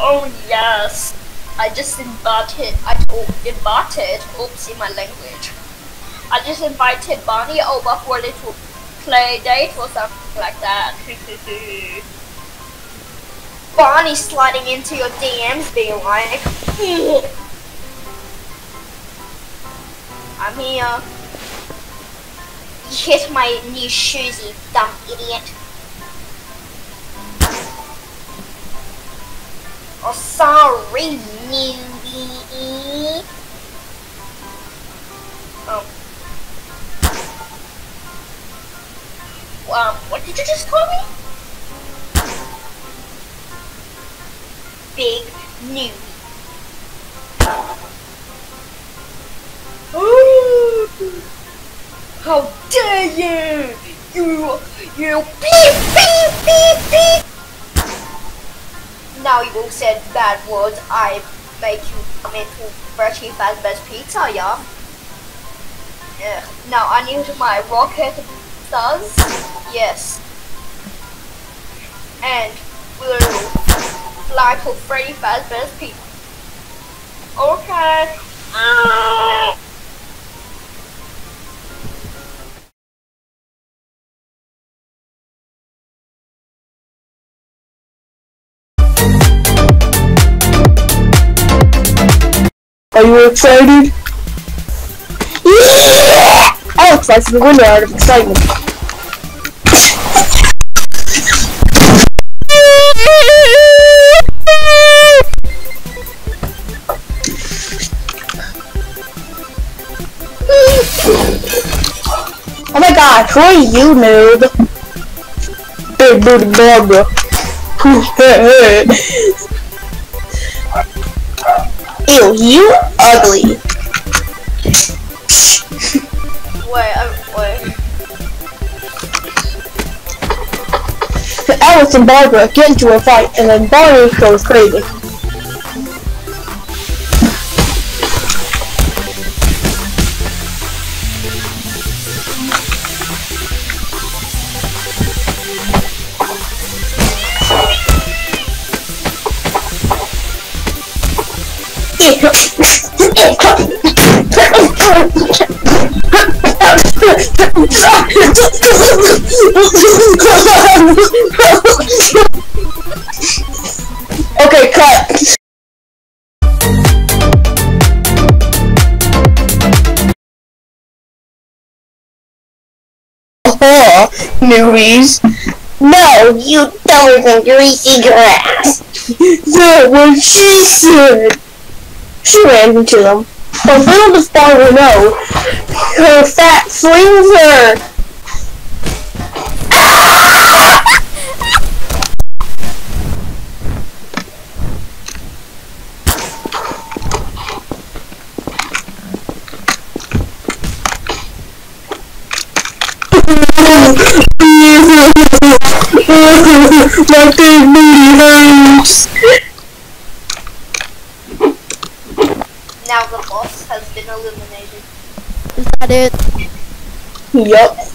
Oh yes. I just invited, oopsie my language. I just invited Bonnie over for a little play date or something like that. Bonnie sliding into your DMs being like, I'm here. You hit my new shoes, you dumb idiot. Oh, sorry, newbie. What did you just call me? Big newbie. Ooh, how dare you! You beep, beep, beep, beep! Now you said bad words, I make you come into Freddy Fazbear's Pizza, yeah? Now I need my rocket stars, yes. And we'll fly to Freddy Fazbear's Pizza. Okay. Are you excited? Yeah! Alex likes the window out of excitement. Oh my god, who are you, noob? Big booty Barbara. Ew, you ugly. Wait. Alex and Barbara get into a fight, and then Barney goes crazy. Okay, cut. Newbies. No, you dumber than greasy grass. That's what she said. She ran into them. But little does Barbara know, her fat flings her. My big booty hurts. Now the boss has been eliminated. Is that it? Yup.